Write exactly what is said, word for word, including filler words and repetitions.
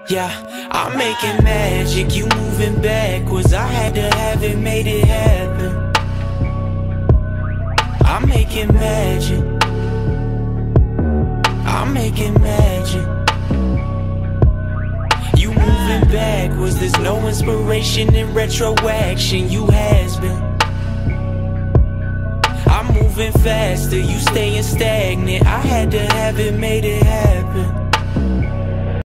Yeah, I'm making magic, you moving backwards. I had to have it, made it happen. I'm making magic, I'm making magic. You moving backwards, there's no inspiration in retroaction. You has been. I'm moving faster, you staying stagnant. I had to have it, made it happen.